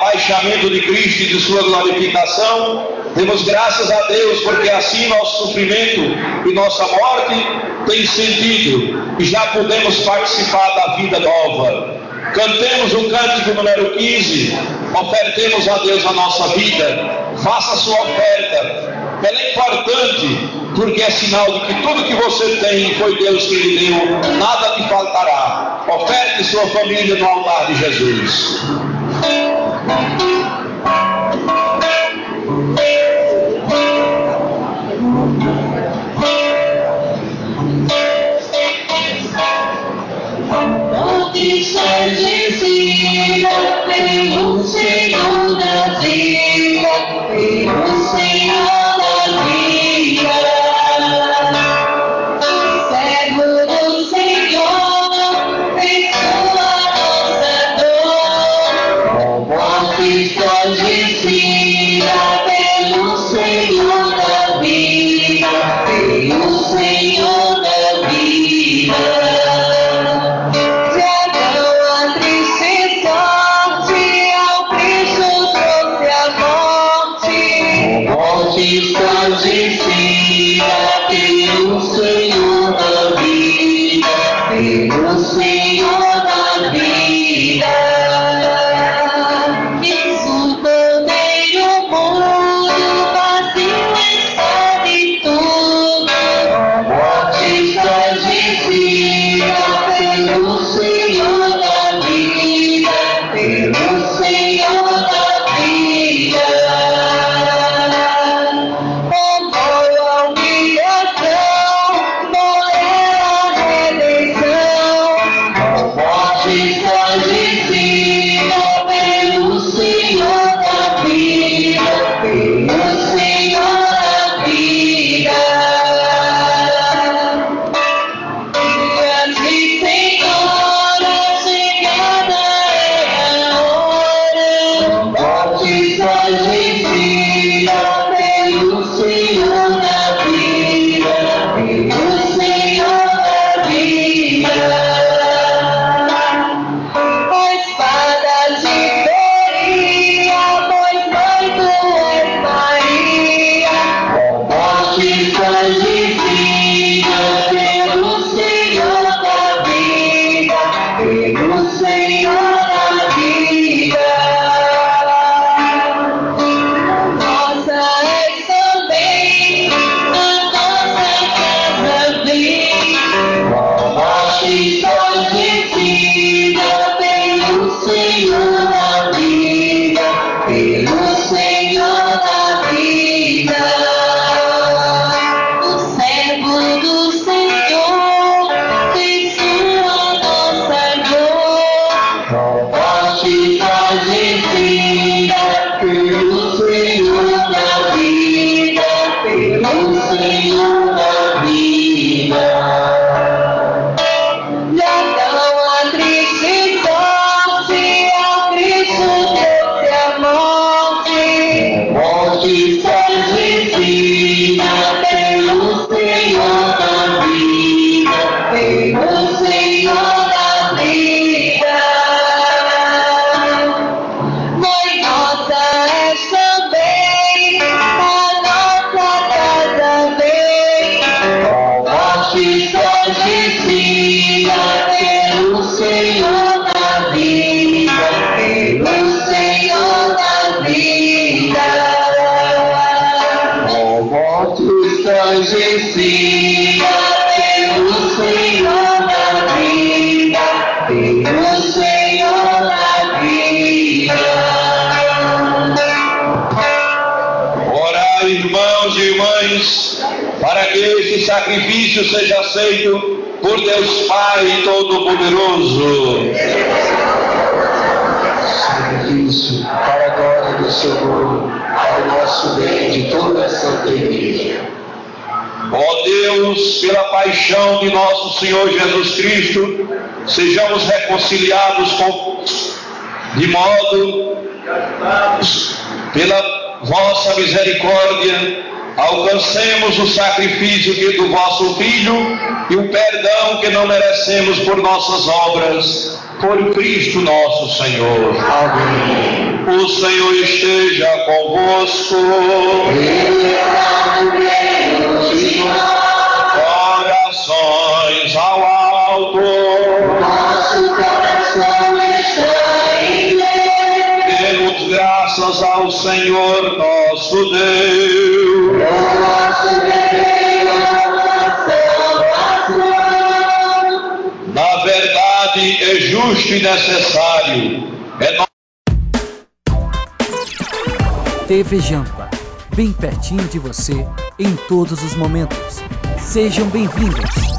abaixamento de Cristo e de sua glorificação, demos graças a Deus, porque assim nosso sofrimento e nossa morte tem sentido e já podemos participar da vida nova. Cantemos o cântico número 15, ofertemos a Deus a nossa vida. Faça a sua oferta. Ela é importante, porque é sinal de que tudo que você tem foi Deus que lhe deu, nada te faltará. Oferte sua família no altar de Jesus. Pelo Senhor da vida, pelo Senhor da vida, servo do Senhor, em sua nossa dor, morte só descida, pelo Senhor da vida, pelo Senhor da vida. Está descida pelo Senhor da vida, pelo Senhor da vida. Jesus, Cordeiro mudo, vazio está de tudo. A morte está descida pelo Senhor da vida, pelo Senhor da vida. Para que este sacrifício seja aceito por Deus Pai Todo-Poderoso. Sacrifício para a glória do seu nome, para o nosso bem de toda a Santa Igreja. Ó Deus, pela paixão de nosso Senhor Jesus Cristo, sejamos reconciliados com, de modo, pela vossa misericórdia, alcancemos o sacrifício que do vosso Filho e o perdão que não merecemos por nossas obras, por Cristo nosso Senhor. Amém. O Senhor esteja convosco. Orações ao alto. Nosso coração está em Deus. Demos graças ao Senhor nosso Deus. Nosso dever, nossa salvação. Na verdade é justo e necessário. TV Jampa, bem pertinho de você, em todos os momentos. Sejam bem-vindos.